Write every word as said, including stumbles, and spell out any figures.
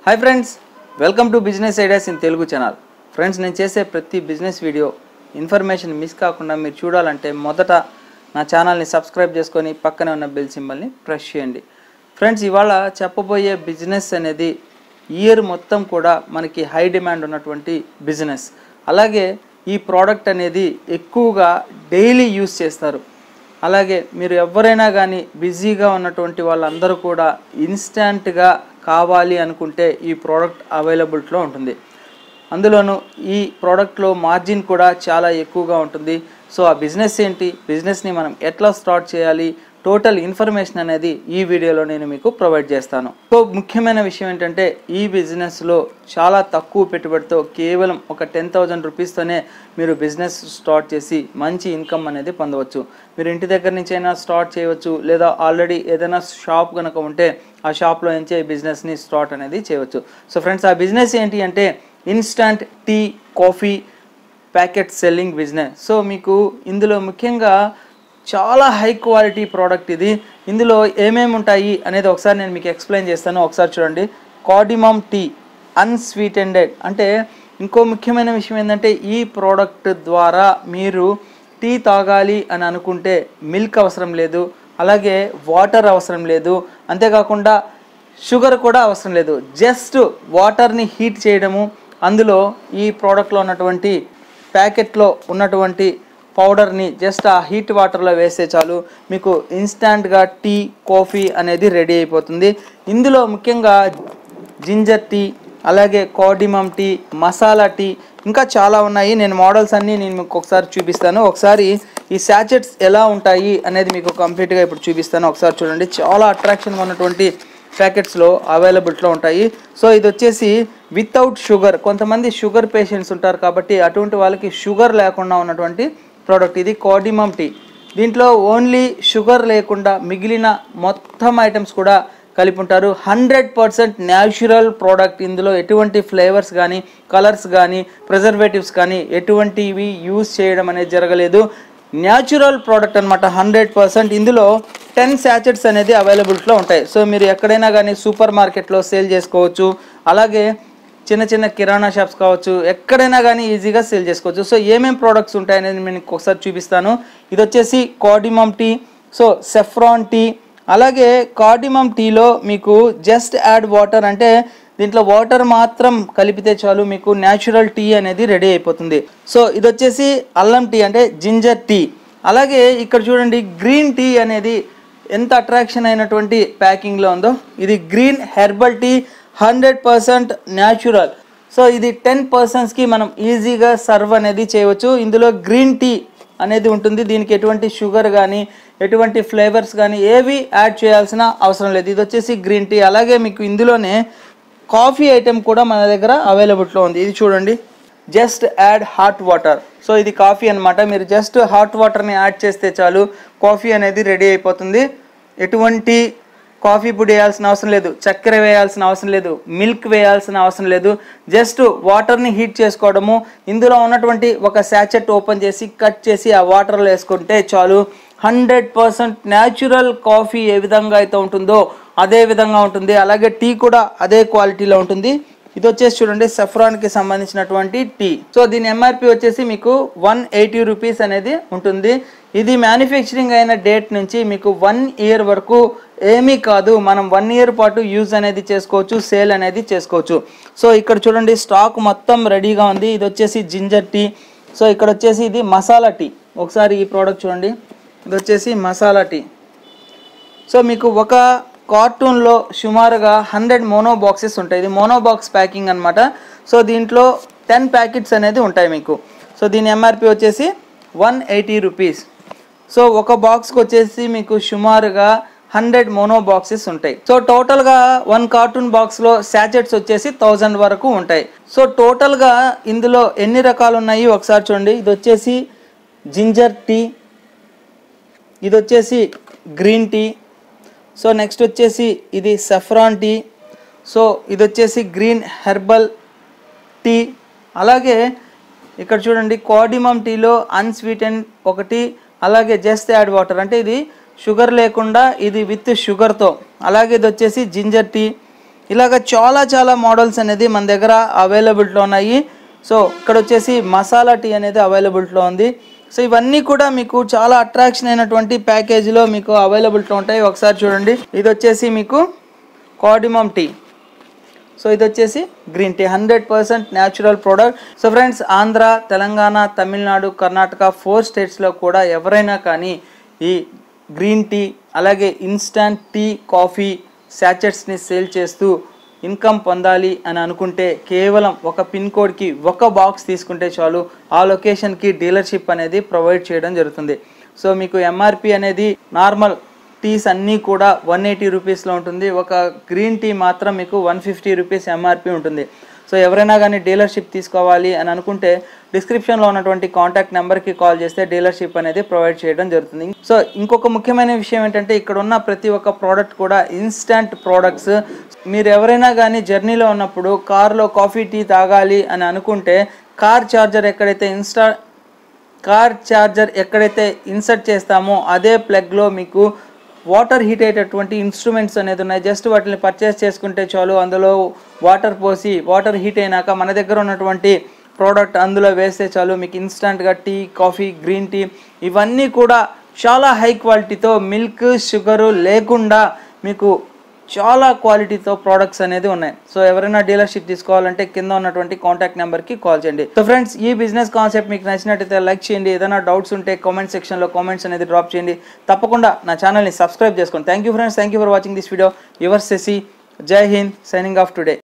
High friends welcome to business ideas in Telugu channel. Friends నేను చేసే ప్రతి బిజినెస్ వీడియో ఇన్ఫర్మేషన్ మిస్ కాకుండా మీరు చూడాలంటే మొదట నా ఛానల్ని సబ్స్క్రైబ్ చేసుకొని పక్కనే ఉన్న బెల్ సింబల్ని ప్రెస్ చేయండి। ఫ్రెండ్స్ ఇవాళ చెప్పబోయే బిజినెస్ అనేది ఇయర్ మొత్తం కూడా మనకి హై డిమాండ్ ఉన్నటువంటి బిజినెస్। అలాగే ఈ ప్రోడక్ట్ అనేది ఎక్కువగా డైలీ యూస్ చేస్తారు। అలాగే మీరు ఎవరైనా కానీ బిజీగా ఉన్నటువంటి వాళ్ళందరూ కూడా ఇన్స్టెంట్గా కావాలి అనుకుంటే ఈ ప్రోడక్ట్ అవైలబిలిటీలో ఉంటుంది। అందులోనూ ఈ ప్రోడక్ట్లో మార్జిన్ కూడా చాలా ఎక్కువగా ఉంటుంది। సో ఆ బిజినెస్ ఏంటి, బిజినెస్ని మనం ఎట్లా స్టార్ట్ చేయాలి, టోటల్ ఇన్ఫర్మేషన్ అనేది ఈ వీడియోలో నేను మీకు ప్రొవైడ్ చేస్తాను। సో ముఖ్యమైన విషయం ఏంటంటే ఈ బిజినెస్లో చాలా తక్కువ పెట్టుబడితో కేవలం ఒక టెన్ థౌజండ్ రూపీస్తోనే మీరు బిజినెస్ స్టార్ట్ చేసి మంచి ఇన్కమ్ అనేది పొందవచ్చు। మీరు ఇంటి దగ్గర నుంచి అయినా స్టార్ట్ చేయవచ్చు, లేదా ఆల్రెడీ ఏదైనా షాప్ కనుక ఉంటే ఆ షాప్లో నుంచే ఈ బిజినెస్ని స్టార్ట్ అనేది చేయవచ్చు। సో ఫ్రెండ్స్ ఆ బిజినెస్ ఏంటి అంటే instant tea coffee packet selling business. So మీకు ఇందులో ముఖ్యంగా చాలా హై క్వాలిటీ ప్రోడక్ట్ ఇది। ఇందులో ఏమేమి ఉంటాయి అనేది ఒకసారి నేను మీకు ఎక్స్ప్లెయిన్ చేస్తాను, ఒకసారి చూడండి। కార్డిమమ్ టీ అన్స్వీటెండెడ్ అంటే ఇంకో ముఖ్యమైన విషయం ఏంటంటే ఈ ప్రోడక్ట్ ద్వారా మీరు టీ తాగాలి అని అనుకుంటే మిల్క్ అవసరం లేదు, అలాగే వాటర్ అవసరం లేదు, అంతేకాకుండా షుగర్ కూడా అవసరం లేదు। జస్ట్ వాటర్ని హీట్ చేయడము, అందులో ఈ ప్రోడక్ట్లో ఉన్నటువంటి ప్యాకెట్లో ఉన్నటువంటి పౌడర్ని జస్ట్ ఆ హీట్ వాటర్లో వేస్తే చాలు మీకు ఇన్స్టంట్గా టీ కాఫీ అనేది రెడీ అయిపోతుంది। ఇందులో ముఖ్యంగా జింజర్ టీ, అలాగే కార్డిమమ్ టీ, మసాలా టీ, ఇంకా చాలా ఉన్నాయి। నేను మోడల్స్ అన్నీ నేను మీకు ఒకసారి చూపిస్తాను। ఒకసారి ఈ శాచెట్స్ ఎలా ఉంటాయి అనేది మీకు కంప్లీట్గా ఇప్పుడు చూపిస్తాను, ఒకసారి చూడండి। చాలా అట్రాక్షన్గా ఉన్నటువంటి ప్యాకెట్స్లో అవైలబిలిటీలో ఉంటాయి। సో ఇది వచ్చేసి వితౌట్ షుగర్, కొంతమంది షుగర్ పేషెంట్స్ ఉంటారు కాబట్టి అటువంటి వాళ్ళకి షుగర్ లేకుండా ఉన్నటువంటి ప్రోడక్ట్ ఇది కార్డిమమ్ టీ। దీంట్లో ఓన్లీ షుగర్ లేకుండా మిగిలిన మొత్తం ఐటమ్స్ కూడా కలిపి ఉంటారు। హండ్రెడ్ పర్సెంట్ న్యాచురల్ ప్రోడక్ట్, ఇందులో ఎటువంటి ఫ్లేవర్స్ కానీ కలర్స్ కానీ ప్రిజర్వేటివ్స్ కానీ ఎటువంటివి యూజ్ చేయడం అనేది జరగలేదు, న్యాచురల్ ప్రోడక్ట్ అనమాట హండ్రెడ్ పర్సెంట్। ఇందులో టెన్ శాచెట్స్ అనేది అవైలబిలిటీలో ఉంటాయి। సో మీరు ఎక్కడైనా కానీ సూపర్ మార్కెట్లో సేల్ చేసుకోవచ్చు, అలాగే చిన్న చిన్న కిరాణా షాప్స్ కావచ్చు, ఎక్కడైనా కానీ ఈజీగా సేల్ చేసుకోవచ్చు। సో ఏమేమి ప్రోడక్ట్స్ ఉంటాయనేది నేను ఒకసారి చూపిస్తాను। ఇది వచ్చేసి cardamom tea, so saffron tea, అలాగే కార్డిమమ్ టీలో మీకు జస్ట్ యాడ్ వాటర్, అంటే దీంట్లో వాటర్ మాత్రం కలిపితే చాలు మీకు న్యాచురల్ టీ అనేది రెడీ అయిపోతుంది। సో ఇది వచ్చేసి అల్లం టీ అంటే జింజర్ టీ, అలాగే ఇక్కడ చూడండి గ్రీన్ టీ అనేది ఎంత అట్రాక్షన్ అయినటువంటి ప్యాకింగ్లో ఉందో, ఇది green herbal tea hundred percent natural. So ఇది టెన్ పర్సన్స్కి మనం ఈజీగా సర్వ్ అనేది చేయవచ్చు। ఇందులో గ్రీన్ టీ అనేది ఉంటుంది, దీనికి ఎటువంటి షుగర్ కానీ ఎటువంటి ఫ్లేవర్స్ కానీ ఏవి యాడ్ చేయాల్సిన అవసరం లేదు। ఇది వచ్చేసి గ్రీన్ టీ, అలాగే మీకు ఇందులోనే కాఫీ ఐటెం కూడా మన దగ్గర అవైలబిలిటీలో ఉంది। ఇది చూడండి, just add hot water, so ఇది కాఫీ అనమాట। మీరు జస్ట్ హాట్ వాటర్ని యాడ్ చేస్తే చాలు కాఫీ అనేది రెడీ అయిపోతుంది। ఎటువంటి కాఫీ పొడి వేయాల్సిన అవసరం లేదు, చక్కెర వేయాల్సిన అవసరం లేదు, మిల్క్ వేయాల్సిన అవసరం లేదు, జస్ట్ వాటర్ని హీట్ చేసుకోవడము, ఇందులో ఉన్నటువంటి ఒక శాచెట్ ఓపెన్ చేసి కట్ చేసి ఆ వాటర్లో వేసుకుంటే చాలు హండ్రెడ్ పర్సెంట్ న్యాచురల్ కాఫీ ఏ విధంగా అయితే ఉంటుందో అదే విధంగా ఉంటుంది, అలాగే టీ కూడా అదే క్వాలిటీలో ఉంటుంది। ఇది వచ్చేసి చూడండి సఫ్రాన్కి సంబంధించినటువంటి టీ। సో దీని ఎంఆర్పి వచ్చేసి మీకు వన్ ఎయిటీ రూపీస్ అనేది ఉంటుంది। ఇది మ్యానుఫ్యాక్చరింగ్ అయిన డేట్ నుంచి మీకు వన్ ఇయర్ వరకు ఏమీ కాదు, మనం వన్ ఇయర్ పాటు యూజ్ అనేది చేసుకోవచ్చు, సేల్ అనేది చేసుకోవచ్చు। సో ఇక్కడ చూడండి స్టాక్ మొత్తం రెడీగా ఉంది। ఇది వచ్చేసి జింజర్ టీ, సో ఇక్కడ వచ్చేసి ఇది మసాలా టీ, ఒకసారి ఈ ప్రోడక్ట్ చూడండి, ఇది వచ్చేసి మసాలా టీ। సో మీకు ఒక కార్టూన్లో సుమారుగా హండ్రెడ్ మోనో బాక్సెస్ ఉంటాయి, ఇది మోనో బాక్స్ ప్యాకింగ్ అనమాట। సో దీంట్లో టెన్ ప్యాకెట్స్ అనేది ఉంటాయి మీకు। సో దీని ఎంఆర్పి వచ్చేసి వన్ ఎయిటీ రూపీస్। సో ఒక బాక్స్కి వచ్చేసి మీకు సుమారుగా హండ్రెడ్ మోనో బాక్సెస్ ఉంటాయి। సో టోటల్గా వన్ కార్టూన్ బాక్స్లో శాచెట్స్ వచ్చేసి థౌజండ్ వరకు ఉంటాయి। సో టోటల్గా ఇందులో ఎన్ని రకాలు ఉన్నాయి ఒకసారి చూడండి, ఇది వచ్చేసి జింజర్ టీ, ఇది వచ్చేసి గ్రీన్ టీ, సో నెక్స్ట్ వచ్చేసి ఇది సఫ్రాన్ టీ, సో ఇది వచ్చేసి గ్రీన్ హెర్బల్ టీ, అలాగే ఇక్కడ చూడండి కార్డిమమ్ టీలో అన్స్వీటెండ్ ఒకటి, అలాగే జస్ట్ యాడ్ వాటర్ అంటే ఇది షుగర్ లేకుండా ఇది విత్ షుగర్తో, అలాగే ఇది వచ్చేసి జింజర్ టీ, ఇలాగ చాలా చాలా మోడల్స్ అనేది మన దగ్గర అవైలబిలిటీలో ఉన్నాయి. సో ఇక్కడ వచ్చేసి మసాలా టీ అనేది అవైలబిలిటీలో ఉంది. సో ఇవన్నీ కూడా మీకు చాలా అట్రాక్షన్ అయినటువంటి ప్యాకేజీలో మీకు అవైలబిలిటీలో ఉంటాయి. ఒకసారి చూడండి, ఇది వచ్చేసి మీకు కార్డిమమ్ టీ. సో ఇది వచ్చేసి green tea, hundred percent natural product. So friends, Andhra, Telangana, Tamil Nadu, Karnataka four స్టేట్స్లో కూడా ఎవరైనా కానీ ఈ గ్రీన్ టీ అలాగే ఇన్స్టాంట్ టీ కాఫీ శాచెట్స్ని సేల్ చేస్తూ ఇన్కమ్ పొందాలి అని అనుకుంటే కేవలం ఒక పిన్ కోడ్కి ఒక బాక్స్ తీసుకుంటే చాలు, ఆ లొకేషన్కి డీలర్షిప్ అనేది ప్రొవైడ్ చేయడం జరుగుతుంది. సో మీకు ఎంఆర్పి అనేది నార్మల్ టీస్ అన్నీ కూడా వన్ ఎయిటీ రూపీస్లో ఉంటుంది. ఒక గ్రీన్ టీ మాత్రం మీకు వన్ ఫిఫ్టీ రూపీస్ ఎంఆర్పి ఉంటుంది. సో ఎవరైనా కానీ డీలర్షిప్ తీసుకోవాలి అని అనుకుంటే డిస్క్రిప్షన్లో ఉన్నటువంటి కాంటాక్ట్ నెంబర్కి కాల్ చేస్తే డీలర్షిప్ అనేది ప్రొవైడ్ చేయడం జరుగుతుంది. సో ఇంకొక ముఖ్యమైన విషయం ఏంటంటే, ఇక్కడ ఉన్న ప్రతి ఒక్క ప్రోడక్ట్ కూడా ఇన్స్టంట్ ప్రోడక్ట్స్. మీరు ఎవరైనా కానీ జర్నీలో ఉన్నప్పుడు కార్లో కాఫీ టీ తాగాలి అని అనుకుంటే కార్ ఛార్జర్ ఎక్కడైతే ఇన్స్టా కార్ ఛార్జర్ ఎక్కడైతే ఇన్సర్ట్ చేస్తామో అదే ప్లగ్లో మీకు వాటర్ హీట్ అయ్యేటటువంటి ఇన్స్ట్రుమెంట్స్ అనేది ఉన్నాయి. జస్ట్ వాటిని పర్చేస్ చేసుకుంటే చాలు, అందులో వాటర్ పోసి వాటర్ హీట్ అయినాక మన దగ్గర ఉన్నటువంటి ప్రోడక్ట్ అందులో వేస్తే చాలు, మీకు ఇన్స్టంట్గా టీ కాఫీ గ్రీన్ టీ ఇవన్నీ కూడా చాలా హై క్వాలిటీతో, మిల్క్ షుగరు లేకుండా మీకు చాలా క్వాలిటీతో ప్రోడక్ట్స్ అనేది ఉన్నాయి. సో ఎవరైనా డీలర్షిప్ తీసుకోవాలంటే కింద ఉన్నటువంటి కాంటాక్ట్ నెంబర్కి కాల్ చేయండి. సో ఫ్రెండ్స్, ఈ బిజినెస్ కాన్సెప్ట్ మీకు నచ్చినట్టయితే లైక్ చేయండి. ఏదైనా డౌట్స్ ఉంటే కామెంట్ సెక్షన్లో కామెంట్స్ అనేది డ్రాప్ చేయండి. తప్పకుండా నా ఛానల్ని సబ్స్క్రైబ్ చేసుకోండి. Thank you friends, thank you for watching this video. Your Shashi, జై హింద్, సైనింగ్ ఆఫ్ టుడే.